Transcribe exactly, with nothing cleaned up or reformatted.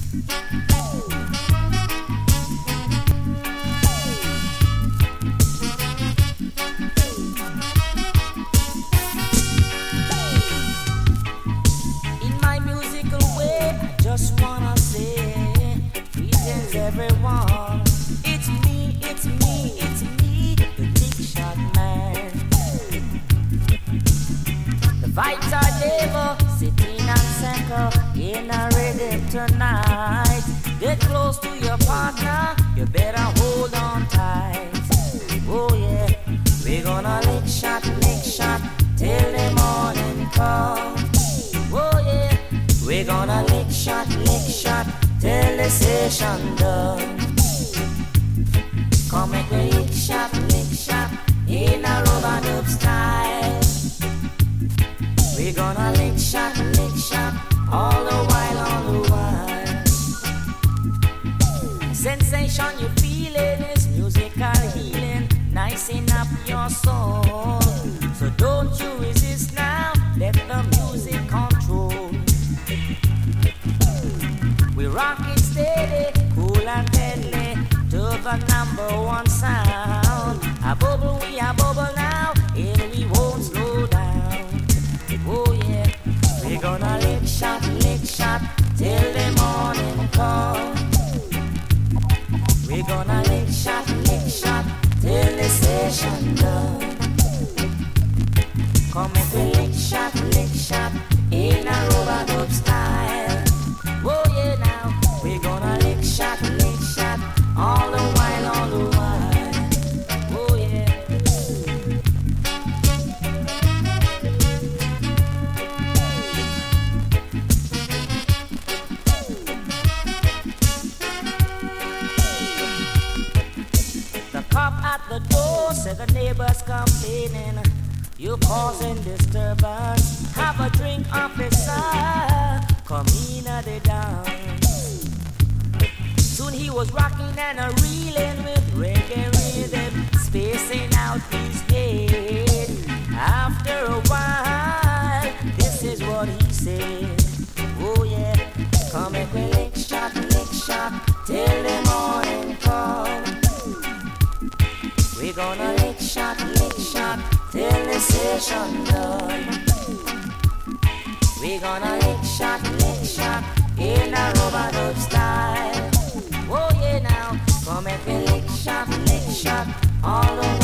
In my musical way, I just wanna say greetings everyone. It's me, it's me, it's me, the Big Shot Man. The vibes are never sitting and circle in a rhythm tonight. Get close to your partner, you better hold on tight. Oh yeah, we're gonna lick shot, lick shot till the morning come. Oh yeah, we're gonna lick shot, lick shot till the session done. Come make a lick shot, lick shot in a rubber dub style. We're gonna lick shot, lick shot all the while, all the while. Sensation you feeling is musical healing, nicing up your soul. So don't you resist now, let the music control. We rock it steady, cool and deadly, to the number one sound. A bubble, we a bubble now, and we won't slow down. Oh yeah, we're gonna lick shot, lick shot till the morning come. We're gonna lick shot, lick shot till the session done. Come make we lick shot, lick shot in a rubber dub style. Oh yeah now, we're gonna lick shot, lick shot all the while, all the while. Oh yeah. The cop at the door said the neighbors complaining, you causing disturbance. Have a drink, officer, come in at the dance. Soon he was rocking and a reeling with reggae rhythm, spacing out his head. After a while, this is what he said. Oh yeah, come and we lick shot, lick shot till the morning come. We're gonna lick shot, lick shot till the session done. We're gonna lick shot, lick shot in a rubber dub style. Oh yeah now, come and we lick shot, lick shot all the